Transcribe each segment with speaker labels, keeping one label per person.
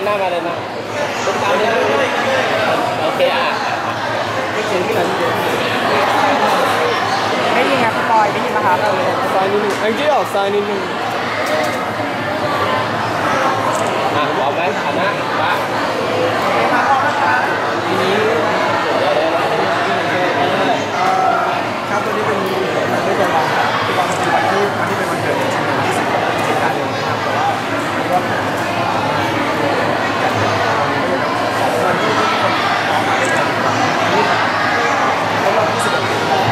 Speaker 1: น้ามาเลยนะตุ๊กตาเลยนะโอเคอ่ะไม่เขียนที่ไหน
Speaker 2: ได้ยินครับปอยได้ยินไหมครับ
Speaker 1: ซ้ายนิดนึงไอ้ที่ออกซ้ายนิดนึงบอกไหมฐานะว่าทีนี้
Speaker 3: ครับวันนี้เป็นวันที่เป็นวันที่เป็นวันเกิดจริงๆที่10 กันยายนนะครับแต่ว่าก็วันที่ทุกคนออกมาเป็นกันวันนี้แล้วเรา21 ปีนี่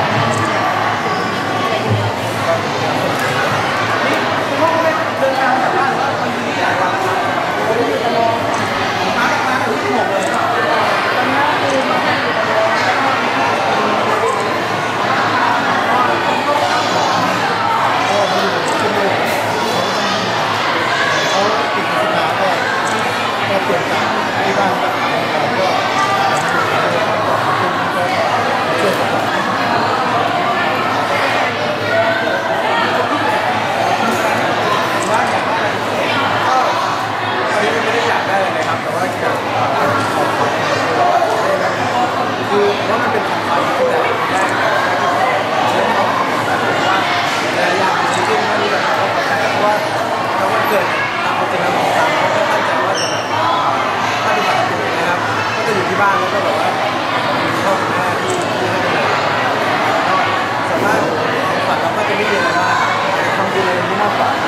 Speaker 3: คุณพ่อคุณแม่เดินทางจากบ้านว่าวันนี้หลายวันเราอยู่ตลอดมาถึง16เลยตอนนี้คือมาอยู่ตลอดเปลี่ยนจากที่บ้านก็ช่วยกันว่าอยากได้ก็ตอนนี้ไม่ได้อยากได้อะไรนะครับแต่ว่าอยากของขวัญคือว่ามันเป็นของขวัญตั้งแต่แรกเรื่องของแบบว่าแต่อยากจริงๆไม่รู้แบบเพราะว่าเราวันเกิดตามจริงแล้วของตามเขาก็ตั้งใจว่าจะแบบปฏิบัตินะครับก็จะอยู่ที่บ้านแล้วก็แบบว่าพ่อคุณแม่ที่ให้ดูแลก็สามารถฝันเราก็จะไม่มีอะไรมากทำดีอะไรที่มากกว่า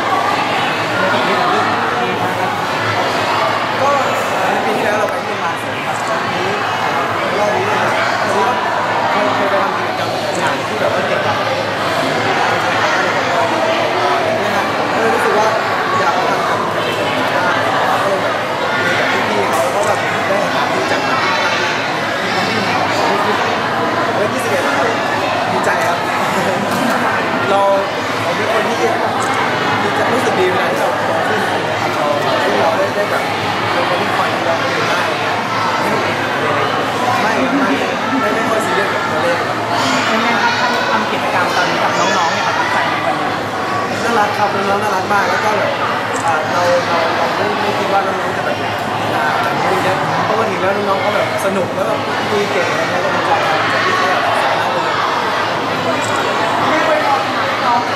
Speaker 3: ก็ในปีที่แล้วเราไปที่มาเสร็จครับตอนนี้รอบนี้เนี่ยตอนนี้ก็เคยไปทำกิจกรรมอย่างที่แบบว่าเกี่ยวกับรู้สึกว่าอยากทำกับเด็กๆได้ก็เลยแบบมีกับพี่ๆเขาก็แบบได้หาที่จัดมาแล้ว21ครับดีใจครับเราเป็นคนที่จะรู้สึกดีเวลาที่เราโตขึ้นนะครับที่เราได้แบบเป็นคนที่คอยดูแลตัวเองได้ไม่ค่อยซีเรียสกับตัวเลข
Speaker 2: เป็นไงครับทำกิจกรรมตอนนี้กับน้องๆเนี่ยประทับใจในวันนี้
Speaker 3: น่ารักครับน้องน่ารักมากแล้วก็แบบเราไม่คิดว่าน้องๆจะแบบนี้เยอะเพราะว่าถึงแล้วน้องๆก็แบบสนุกแล้วแบบคุยเก่งอะไรเงี้ยก็ดีใจที่เขาแบบสามารถเลย
Speaker 2: ไม่ไว้รอน้อง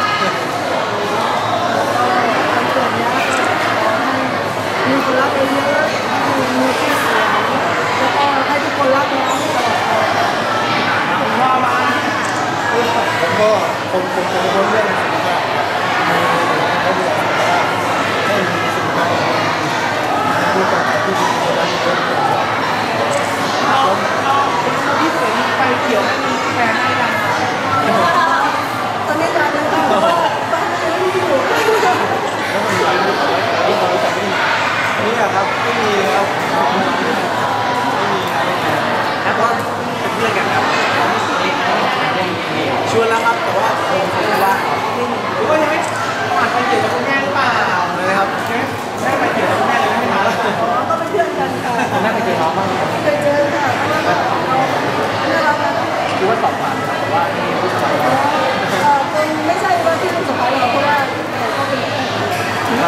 Speaker 2: มีคนรักเยอะมีชื่อเสียงแล้วก็ให้ทุกคนรักน้องตลอดผมว่ามา
Speaker 3: ผมก็ผมเรื่องสุขภาพเขาดูแลสุขภาพให้มีสุขภาพดูแลที่ดีแล้วมีเรื่อง
Speaker 2: ที่เสียงไฟเขียวนั่นแทนให้ดังตอนนี้ดังแล้วบ้านไม่อยู่
Speaker 3: แล้วมันมีอะไรที่เขารู้จักไม่มีนี่ครับไม่มีครับไม่มีอะไรแล้วก็เป็นเพื่อนกันครับชวนแล้วครับแต่ว่าผมว่าหรือว่ายังไม่ผ่านไปเกี่ยวกับคุณแม่หรือเปล่านะครับได้ไปเกี่ยวกับคุณแม่เลยไม่มาแล้ว
Speaker 2: ก็เป็นเพื่อนกันค่ะ
Speaker 3: คุณแม่ไปเจอน้องบ้าง
Speaker 2: ไปเจอค่ะน่ารักนะ
Speaker 3: คือว่าสอบผ่านแต่ว่านี่ผู้ชาย
Speaker 2: เป็นไม่ใช่ว่าที่ลูกสะใภ้เราเพราะว่าเราก็เป็นตอน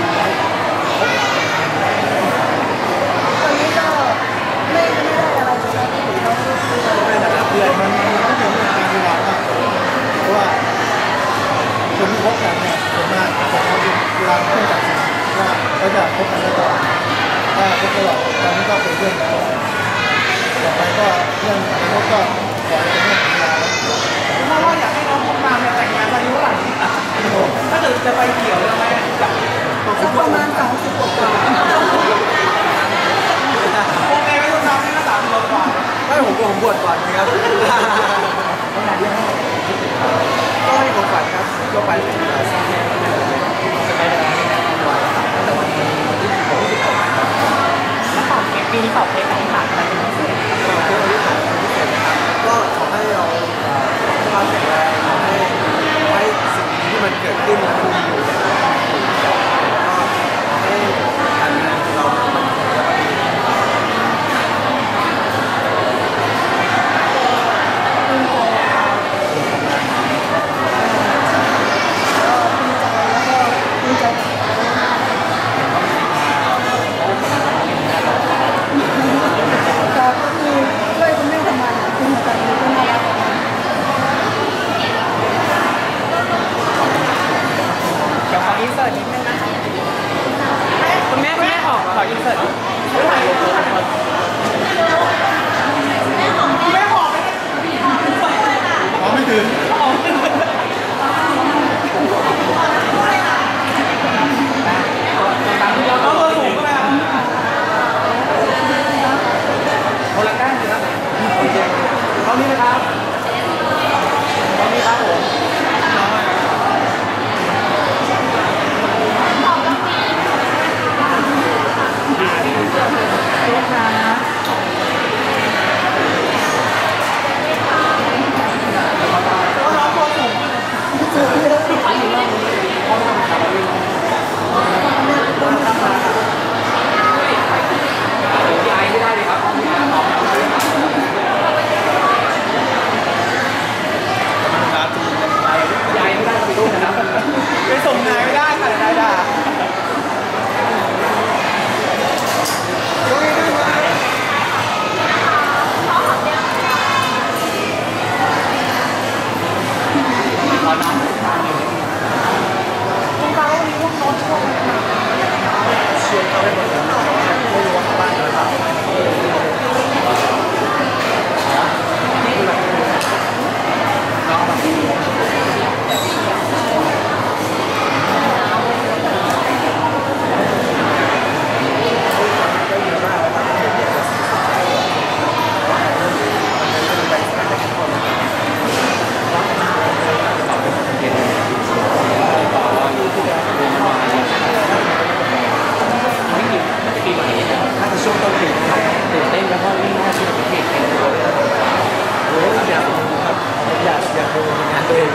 Speaker 2: นี้ก็ไม่ได้อะไรจะใช้ที่เขา
Speaker 3: ไม่แต่เพื่อนมันไม่ถึงการเวลามากเพราะว่าคนที่พบกันเนี่ยส่วนมากผมเอาเวลาเพื่อนจากว่าเขาจะพบกันตลอดถ้าพบตลอดตอนนี้ก็เป็นเพื่อนแล้วต่อไปก็เรื่องอนาคตก็ขอให้เป็นเรื่องเวลาแล้ว
Speaker 2: เพราะว่าอยากให้น้องพบมาแต่งงานตอนนี้เท่าไหร่ถ้าเกิดจะไปเกี่ยวแล้วไหมจะประมาณ30 กว่าโอเคไม่ต้องทำนี่ก็30 กว่า
Speaker 3: ไม่ผมบวชก่อนนะครับก็ให้ผมฝันครับก็ไปจะไปแต่วันที่ผมที่ผม
Speaker 2: แล้วของเค้กปีนี้ขอเค้กของขวัญอะไรเป็นพิเศษ
Speaker 3: ก็ขอให้เราสุขภาพแข็งแรงขอให้สิ่งที่มันเกิดขึ้นแล้วมันมีอยู่เนี่ยก็ให้การงานเรา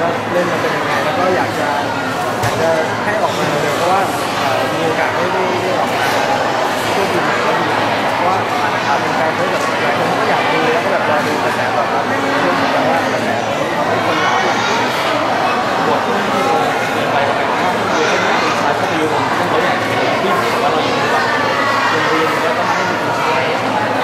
Speaker 3: ว่าเล่นมันเป็นยังไงแล้วก็อยากจะให้ออกมาเร็วเพราะว่ามีโอกาสได้ออกมาช่วยทีมงานก็ดีเพราะว่าเป็นการเพื่อแบบหลายคนก็อยากดูแล้วก็แบบรอดูกระแสตอบรับเรื่องของแบบว่ากระแสของคนหลายบทที่ไปถ้าพูดคุยให้ไม่ถึงชาร์จก็ไปอยู่ผมซึ่งเขาอยากเห็นที่ว่าเราอยู่แบบโรงเรียนแล้วก็มาให้ถึงชาร์จ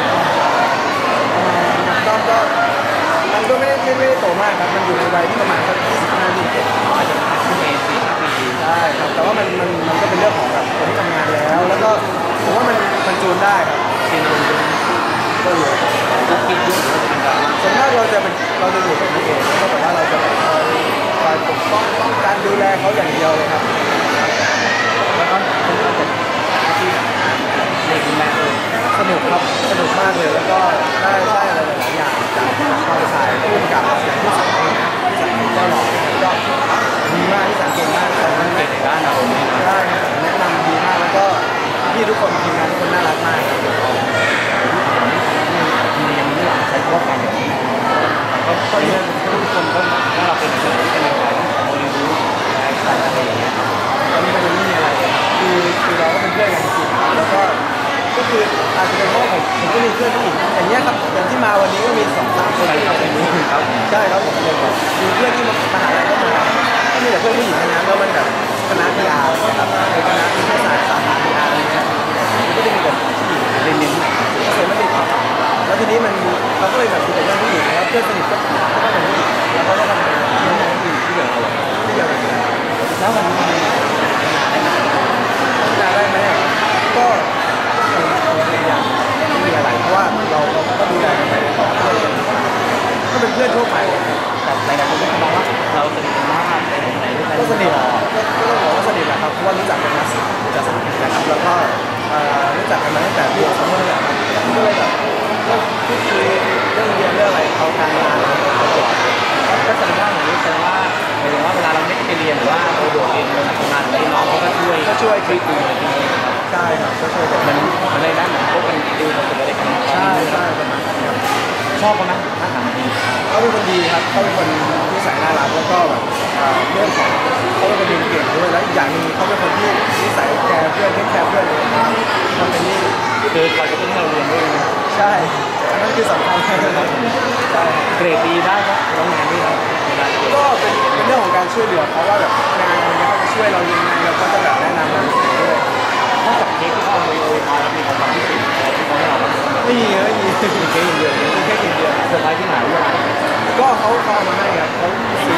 Speaker 3: ก็มันก็ไม่ได้โตมากครับมันอยู่ในวัยที่ประมาณสัก25-27
Speaker 1: อาจจะขึ้นเอง4-5 ปี
Speaker 3: ใช่ครับแต่ว่ามันก็เป็นเรื่องของแบบคนที่ทำงานแล้วก็ผมว่ามันจูนได้ครับ
Speaker 1: ซีนู
Speaker 3: ก็อยู่
Speaker 1: ก็คิดยุ่งกับมัน
Speaker 3: ส่วนมากเราจะอยู่กับพี่เองก็แบบว่าเราจะแบบคอยปกป้องการดูแลเขาอย่างเดียวเลยครับ
Speaker 1: แล้วก็คุณก็เป็นที่เด็กแม่เลย
Speaker 3: สนุกครับสนุกมากเลยแล้วก็ได้อะไรหลายอย่างจากความสายร่วมกับอย่างที่สังเกตนะที่สังเกตก็หล่อก็ดีมากที่สังเกตมากแต่มัน
Speaker 1: เด็กในบ้านเราเนี่ย
Speaker 3: ได้แนะนำดีมากแล้วก็พี่ทุกคนทีมงานทุกคนน่ารักมาก
Speaker 1: มียังไม่หลังใช้คำว่าการอย่างนี้ก็เรื่องทุกคนก็ถ้าเราเป็นคนที่เป็นในวัยของโมลิวูดอะไรอย่างเงี้ย
Speaker 3: ตอนนี้มันยังไม่มีอะไรคือเราก็เป็นเพื่อนกันจริงๆแล้วก็คืออาจจะเป็นเพราะผมก็มีเพื่อนผู้หญิงอย่างเงี้ยครับอย่างที่มาวันนี้ก็มี2-3คนที่เราเป็นผู้หญิงครับใช่ครับผมเป็นแบบมีเพื่อนที่มหาลัยก็มาก็มีแต่เพื่อนผู้หญิงทั้งนั้นแล้วมันแบบคณะกีฬาครับเป็นคณะวิทยาศาสตร์สาขากีฬาอะไรเงี้ยก็จะมีแต่ผู้หญิง
Speaker 1: เรียนที่ไหน
Speaker 3: เกษตรบัณฑิตครับแล้วทีนี้เราก็เลยแบบมีแต่เพื่อนผู้หญิงแล้วเพื่อนสนิทก็เป็นผู้หญิงแล้วเขาก็ทำงาน
Speaker 1: ที่เดียวกัน
Speaker 3: ที่เดียวกัน
Speaker 1: แล้วมันมี
Speaker 3: ได้ไหมก็อย่างไม่มีอะไรเพราะว่าเราก็ดูแลกันไปต่อก็เป็นเพื่อนทั่วไป
Speaker 1: แต่หลายๆคนก็มองว่าเราสนิทกันมากในไหนด้วยกัน
Speaker 3: ก็สนิทก็ต้องบอกว่าสนิทแหละครับเพราะว่ารู้จักกันมาจะ3 ปีนะครับแล้วก็รู้จักกันมาตั้งแต่ปีซัมเมอร์แหละครับก็เลยแบบพูดคุยเรื่องเรียนเรื่องอะไรเขาการงานเขาตลอด
Speaker 1: ก็แสดงว่าอย่างนี้แสดงว่าหมายถึงว่าเวลาเราไม่ได้ไปเรียนหรือว่าเราโดดเรียนเราทำงานอะไรน้องเขาก็ช่วยคุยอะไรอย่างเงี้ย
Speaker 3: ใช่ครับก็ช่วยกัน
Speaker 1: มันเลยนะเหมือนพวกกันติวกันอะไรกัน
Speaker 3: ใช่ประมาณนั้น
Speaker 1: ชอบเขาไหมถ้าถามจริง
Speaker 3: เขาเป็นคนดีครับเขาเป็นคนนิสัยน่ารักแล้วก็แบบเรื่องของเขาเป็นคนเรียนเก่งด้วยแล้วอีกอย่างนึงเขาเป็นคนที่นิสัยแคร์เพื่อนไม่แคร์เพื่อนเลยมันเป็นนี่
Speaker 1: คือคอยกระตุ้นให้เราเรียนด้วย
Speaker 3: ใช่อันนั้นคือสำคัญใช่
Speaker 1: เกรดดีได้ครับ
Speaker 3: แล้วงานนี่ก็เป็นเรื่องของการช่วยเหลือเขาว่าแบบงานอะไรเงี้ยเขาจะช่วยเรายังไงเราก็จะแบบแนะนำเราด้วย
Speaker 1: นอกจากเค้กที่เขาเอาไปโอยพรแล้วมีของขวัญพิเศษอะไรที่เขาให้เรา
Speaker 3: ไม่มีเค้กอย่างเดียวเค้กอย่างเดียว
Speaker 1: เซอร์ไพรส์ที่ไหนด้วย
Speaker 3: ก็เขาเอามาให้ครับเขาซื้อ